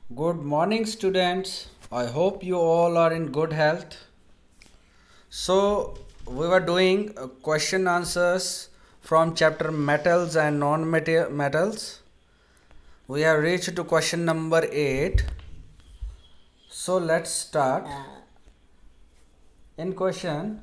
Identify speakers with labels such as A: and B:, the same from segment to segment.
A: Good morning, students. I hope you all are in good health. So, we were doing question answers from chapter metals and non-metals. We have reached to question number 8. So, let's start. In question,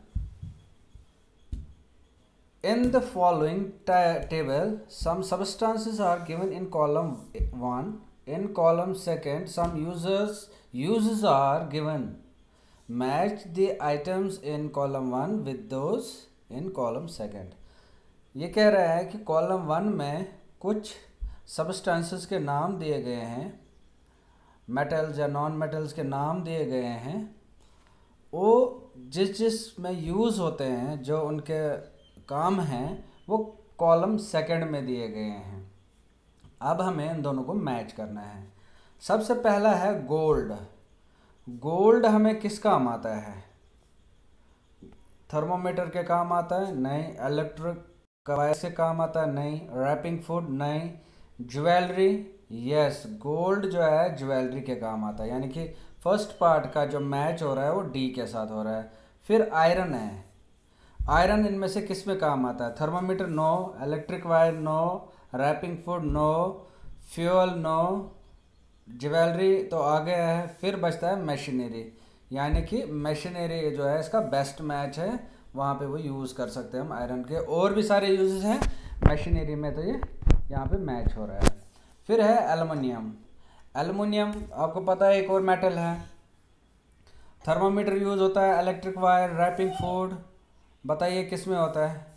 A: in the following table, some substances are given in column 1. In column 2, some uses are given. Match the items in column 1 with those in column 2. ये कह रहा है कि column 1 में कुछ substances के नाम दिए गए हैं, मेटल्स या नॉन मेटल्स के नाम दिए गए हैं, वो जिस में यूज़ होते हैं, जो उनके काम हैं, वो कॉलम 2 में दिए गए हैं। अब हमें इन दोनों को मैच करना है। सबसे पहला है गोल्ड। गोल्ड हमें किस काम आता है? थर्मोमीटर के काम आता है? नहीं। इलेक्ट्रिक वायर से काम आता है? नहीं। Wrapping food? नहीं। ज्वेलरी? यस, गोल्ड जो है ज्वेलरी के काम आता है, यानी कि फर्स्ट पार्ट का जो मैच हो रहा है वो डी के साथ हो रहा है। फिर आयरन है। आयरन इनमें से किस में काम आता है? Thermometer? No. Electric wire? No. Wrapping food? No. Fuel? No. Jewellery तो आ गया है। फिर बचता है मशीनरी, यानी कि मशीनरी जो है इसका बेस्ट मैच है, वहाँ पे वो यूज़ कर सकते हैं हम आयरन के। और भी सारे यूजेस हैं मशीनरी में, तो ये यहाँ पे मैच हो रहा है। फिर है एल्युमिनियम। एल्युमिनियम आपको पता है एक और मेटल है। थर्मोमीटर यूज़ होता है, इलेक्ट्रिक वायर, रैपिंग फूड, बताइए किस में होता है?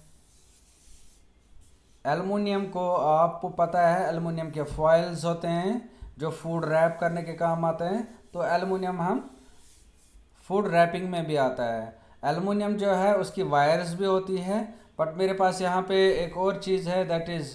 A: एल्युमिनियम को आपको पता है, एल्युमिनियम के फॉइल्स होते हैं जो फूड रैप करने के काम आते हैं, तो एल्युमिनियम हम फूड रैपिंग में भी आता है। एल्युमिनियम जो है उसकी वायर्स भी होती है, बट मेरे पास यहाँ पे एक और चीज़ है, दैट इज़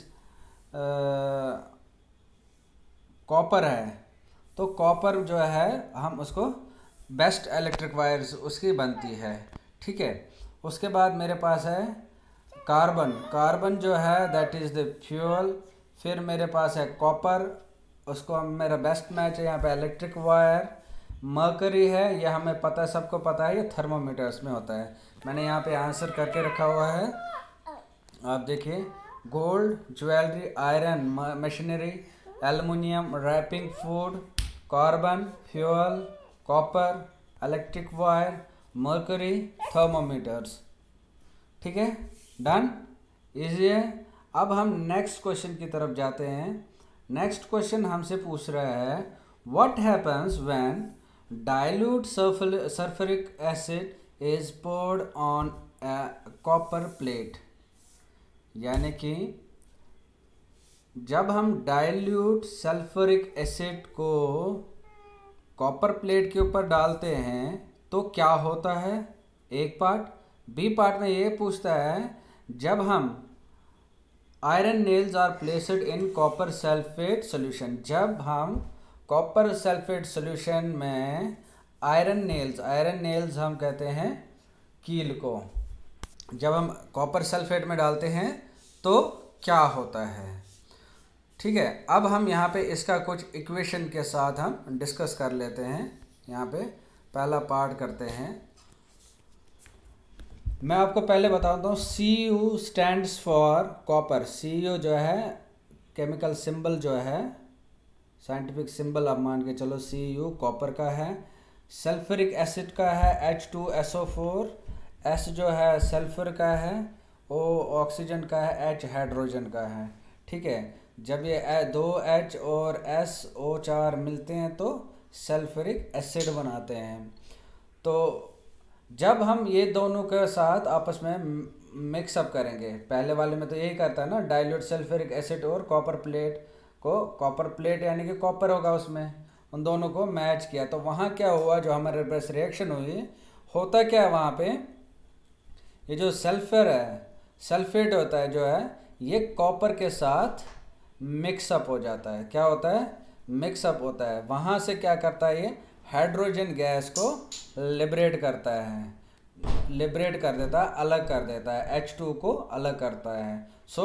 A: कॉपर है। तो कॉपर जो है हम उसको बेस्ट इलेक्ट्रिक वायर्स उसकी बनती है, ठीक है। उसके बाद मेरे पास है कार्बन। कार्बन जो है दैट इज़ द फ्यूल। फिर मेरे पास है कॉपर, उसको हम मेरा बेस्ट मैच है यहाँ पे इलेक्ट्रिक वायर। मर्करी है, ये हमें पता है, सबको पता है, ये थर्मोमीटर्स में होता है। मैंने यहाँ पे आंसर करके रखा हुआ है, आप देखिए। Gold, jewellery, iron, machinery, aluminium, wrapping food, carbon, fuel, copper, electric wire, mercury, thermometers. ठीक है, डन, इजी है। अब हम नेक्स्ट क्वेश्चन की तरफ जाते हैं। नेक्स्ट क्वेश्चन हमसे पूछ रहा है, what happens when dilute sulphuric acid is poured on a copper plate. यानी कि जब हम डाइल्यूट सल्फ्यूरिक एसिड को कॉपर प्लेट के ऊपर डालते हैं तो क्या होता है? एक पार्ट। बी पार्ट में ये पूछता है, जब हम iron nails are placed in copper sulphate solution. जब हम कॉपर सल्फेट सोल्यूशन में आयरन नेल्स हम कहते हैं कील को, जब हम कॉपर सल्फेट में डालते हैं तो क्या होता है? ठीक है, अब हम यहाँ पे इसका कुछ इक्वेशन के साथ हम डिस्कस कर लेते हैं। यहाँ पे पहला पार्ट करते हैं। मैं आपको पहले बताता हूँ, Cu stands for copper. Cu जो है केमिकल सिंबल जो है, साइंटिफिक सिंबल आप मान के चलो, Cu कॉपर का है। सल्फ्यूरिक एसिड का है H2SO4, S जो है सल्फर का है, O ऑक्सीजन का है, H हाइड्रोजन का है। ठीक है, जब ये दो H और SO4 मिलते हैं तो सल्फ्यूरिक एसिड बनाते हैं। तो जब हम ये दोनों के साथ आपस में मिक्सअप करेंगे, पहले वाले में तो यही करता है ना, डाइल्यूट सल्फ्यूरिक एसिड और कॉपर प्लेट को, कॉपर प्लेट यानी कि कॉपर होगा उसमें, उन दोनों को मैच किया तो वहाँ क्या हुआ, जो हमारे पास रिएक्शन हुई, होता क्या है वहाँ पे, ये जो सल्फर है, सल्फेट होता है जो है, ये कॉपर के साथ मिक्सअप हो जाता है। क्या होता है? मिक्सअप होता है। वहाँ से क्या करता है, ये हाइड्रोजन गैस को लिबरेट करता है, लिबरेट कर देता है, अलग कर देता है, H2 को अलग करता है। So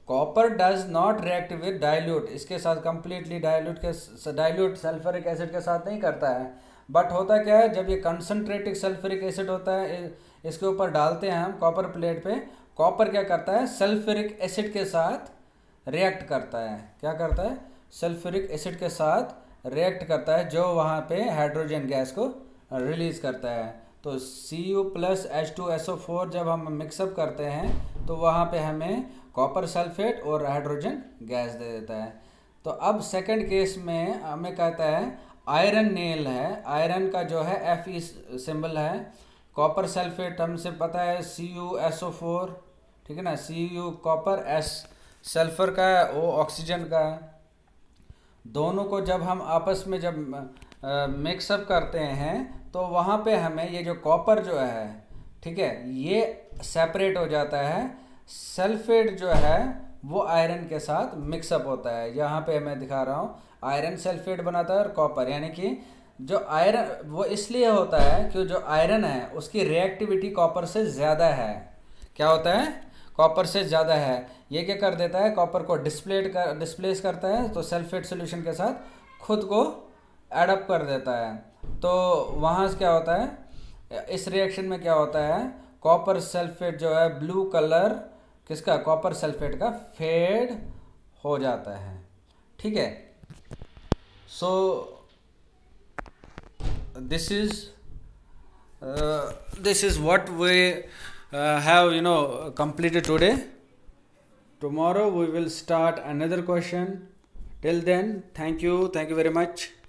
A: copper does not react with dilute, इसके साथ कंप्लीटली डाइल्यूट सल्फ्यूरिक एसिड के साथ नहीं करता है। बट होता क्या है, जब ये कंसनट्रेटेड सल्फ्यूरिक एसिड होता है, इसके ऊपर डालते हैं हम कॉपर प्लेट पे, कॉपर क्या करता है, सल्फ्यूरिक एसिड के साथ रिएक्ट करता है। क्या करता है, सल्फ्यूरिक एसिड के साथ रिएक्ट करता है, जो वहाँ पे हाइड्रोजन गैस को रिलीज करता है। तो Cu प्लस H2SO4 जब हम मिक्सअप करते हैं तो वहाँ पे हमें कॉपर सल्फेट और हाइड्रोजन गैस दे देता है। तो अब सेकंड केस में हमें कहता है आयरन नेल है, आयरन का जो है Fe सिंबल है, कॉपर सल्फेट हमसे पता है CuSO4, ठीक है ना, Cu कॉपर, S सल्फर का है, O ऑक्सीजन का है। दोनों को जब हम आपस में जब मिक्सअप करते हैं तो वहाँ पे हमें ये जो कॉपर जो है, ठीक है, ये सेपरेट हो जाता है, सल्फेट जो है वो आयरन के साथ मिक्सअप होता है। यहाँ पे मैं दिखा रहा हूँ, आयरन सल्फेट बनाता है और कॉपर, यानी कि जो आयरन वो इसलिए होता है कि जो आयरन है उसकी रिएक्टिविटी कॉपर से ज़्यादा है। क्या होता है, कॉपर से ज़्यादा है। ये क्या कर देता है, कॉपर को डिस्प्लेस करता है, तो सल्फेट सोल्यूशन के साथ खुद को एडअप कर देता है। तो वहाँ से क्या होता है, इस रिएक्शन में क्या होता है, कॉपर सल्फेट जो है ब्लू कलर किसका, कॉपर सल्फेट का फेड हो जाता है। ठीक है, so this is what we have completed today. Tomorrow we will start another question. Till then, thank you very much.